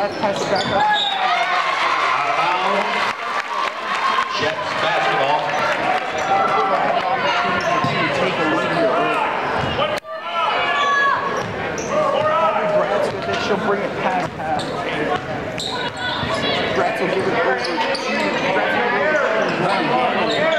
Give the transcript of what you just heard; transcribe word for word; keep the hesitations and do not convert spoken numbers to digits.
have to pass it back up. Out of bounds. Jets basketball. Have an opportunity to take a lead here early. Bratz with it, she'll bring it past half. Bratz will give it over to Bratz will give it over to Gannon.